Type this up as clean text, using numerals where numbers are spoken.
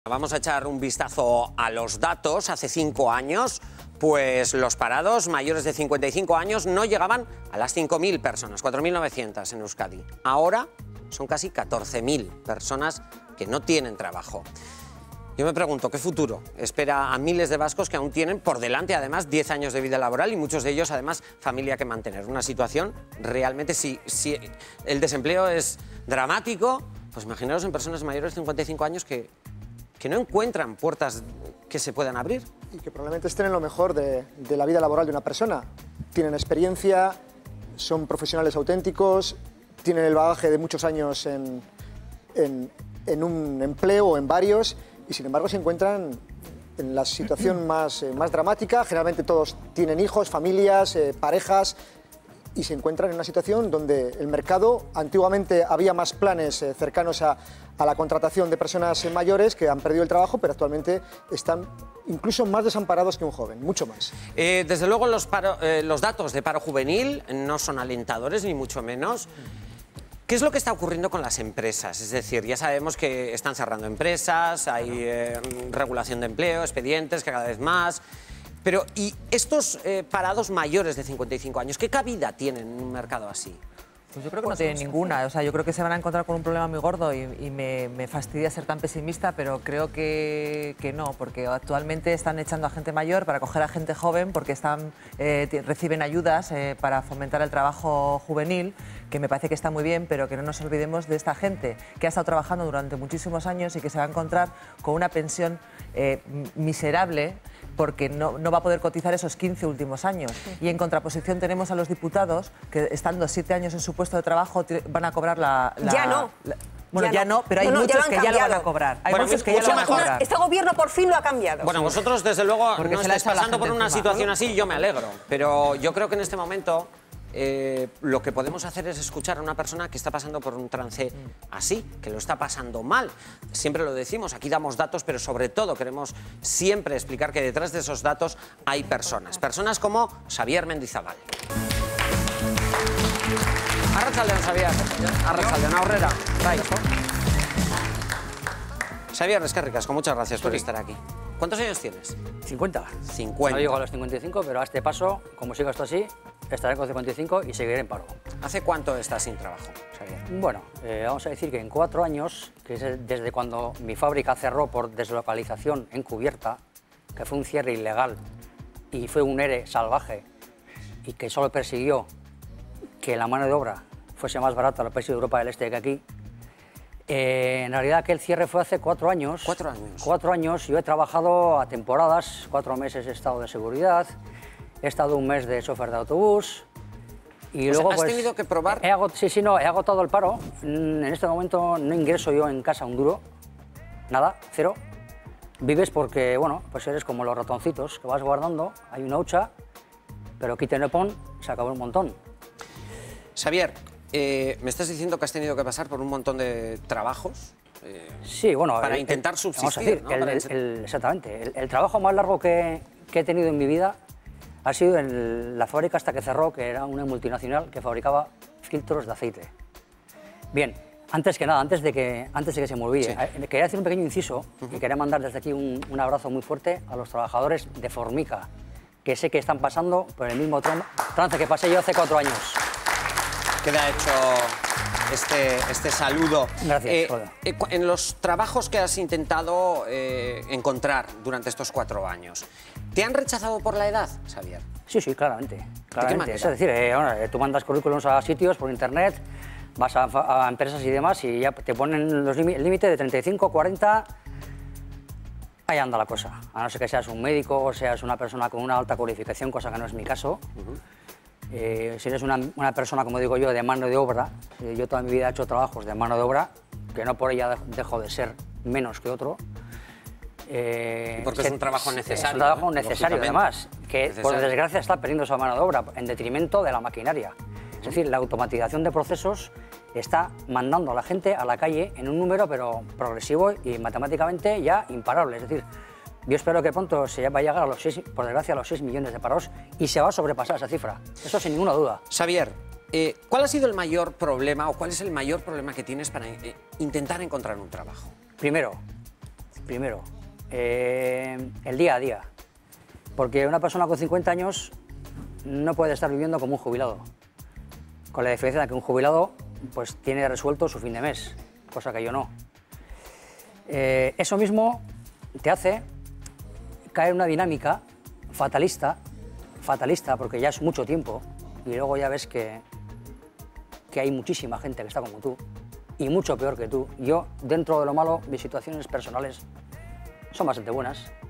Vamos a echar un vistazo a los datos. Hace 5 años, pues los parados mayores de 55 años no llegaban a las 5.000 personas, 4.900 en Euskadi. Ahora son casi 14.000 personas que no tienen trabajo. Yo me pregunto, ¿qué futuro espera a miles de vascos que aún tienen por delante, además, 10 años de vida laboral y muchos de ellos, además, familia que mantener? Una situación realmente, si el desempleo es dramático, pues imaginaros en personas mayores de 55 años que no encuentran puertas que se puedan abrir. Y que probablemente estén en lo mejor de la vida laboral de una persona. Tienen experiencia, son profesionales auténticos, tienen el bagaje de muchos años en un empleo o en varios, y sin embargo se encuentran en la situación más dramática. Generalmente todos tienen hijos, familias, parejas, y se encuentran en una situación donde el mercado, antiguamente había más planes cercanos a la contratación de personas mayores que han perdido el trabajo, pero actualmente están incluso más desamparados que un joven, mucho más. Desde luego los datos de paro juvenil no son alentadores, ni mucho menos. ¿Qué es lo que está ocurriendo con las empresas? Es decir, ya sabemos que están cerrando empresas, hay regulación de empleo, expedientes cada vez más. Pero, ¿y estos parados mayores de 55 años, qué cabida tienen en un mercado así? Pues yo creo que no tienen ninguna. O sea, yo creo que se van a encontrar con un problema muy gordo y me fastidia ser tan pesimista, pero creo que no, porque actualmente están echando a gente mayor para coger a gente joven, porque reciben ayudas para fomentar el trabajo juvenil, que me parece que está muy bien, pero que no nos olvidemos de esta gente que ha estado trabajando durante muchísimos años y que se va a encontrar con una pensión miserable, porque no va a poder cotizar esos 15 últimos años. Y en contraposición tenemos a los diputados que, estando 7 años en su puesto de trabajo, van a cobrar Ya no. Bueno, ya no, pero hay muchos que ya lo van a cobrar. Hay muchos que ya lo van a cobrar. Este gobierno por fin lo ha cambiado. Bueno, vosotros, desde luego, Porque no estáis pasando por una situación así, yo me alegro. Pero yo creo que en este momento lo que podemos hacer es escuchar a una persona que está pasando por un trance así, que lo está pasando mal. Siempre lo decimos, aquí damos datos, pero sobre todo queremos siempre explicar que detrás de esos datos hay personas. Personas como Xavier Mendizábal. Arratsaldeon, Xavier. Arratsaldeon, Aurrera. Xavier, eskerrik asko, muchas gracias por estar aquí. ¿Cuántos años tienes? 50. 50. No llego a los 55, pero a este paso, como siga esto así, estaré con 55 y seguiré en paro. ¿Hace cuánto estás sin trabajo, Xavier? Bueno, vamos a decir que en 4 años, que es desde cuando mi fábrica cerró por deslocalización encubierta, que fue un cierre ilegal y fue un ERE salvaje y que solo persiguió que la mano de obra fuese más barata en los países de Europa del Este que aquí. En realidad aquel cierre fue hace 4 años. 4 años. 4 años. Yo he trabajado a temporadas, 4 meses he estado de seguridad, he estado un mes de chofer de autobús y O luego sea, ¿has tenido que probar? he agotado el paro. En este momento no ingreso yo en casa un duro, nada, cero. Vives porque, bueno, pues eres como los ratoncitos que vas guardando, hay una hucha, pero quita y no pon, se acabó un montón. Xavier, me estás diciendo que has tenido que pasar por un montón de trabajos sí, bueno, para intentar subsistir. Vamos a decir, ¿no? Exactamente. El trabajo más largo que he tenido en mi vida ha sido en la fábrica hasta que cerró, que era una multinacional que fabricaba filtros de aceite. Bien, antes que nada, antes de que se me olvide, sí, quería hacer un pequeño inciso y quería mandar desde aquí un abrazo muy fuerte a los trabajadores de Formica, que sé que están pasando por el mismo trance que pasé yo hace 4 años. Queda hecho este saludo. Gracias. En los trabajos que has intentado encontrar durante estos 4 años, ¿te han rechazado por la edad, Xavier? Sí, claramente. ¿De qué manera? Es decir, tú mandas currículums a sitios por internet, vas a empresas y demás y ya te ponen el límite de 35, 40... Ahí anda la cosa. A no ser que seas un médico o seas una persona con una alta cualificación, cosa que no es mi caso. Si eres una persona, como digo yo, de mano de obra, yo toda mi vida he hecho trabajos de mano de obra, que no por ella dejo de ser menos que otro. Porque es un trabajo necesario. Es un trabajo necesario, además, que por desgracia está perdiendo esa mano de obra en detrimento de la maquinaria. Es decir, la automatización de procesos está mandando a la gente a la calle en un número pero progresivo y matemáticamente ya imparable. Es decir, yo espero que pronto se va a llegar a los 6, por desgracia, a los 6 millones de parados y se va a sobrepasar esa cifra. Eso sin ninguna duda. Xavier, ¿cuál ha sido el mayor problema o cuál es el mayor problema que tienes para intentar encontrar un trabajo? Primero, primero, el día a día. Porque una persona con 50 años no puede estar viviendo como un jubilado. Con la diferencia de que un jubilado pues, tiene resuelto su fin de mes, cosa que yo no. Eso mismo te hace caer en una dinámica fatalista, porque ya es mucho tiempo y luego ya ves que hay muchísima gente que está como tú y mucho peor que tú. Yo, dentro de lo malo, mis situaciones personales son bastante buenas.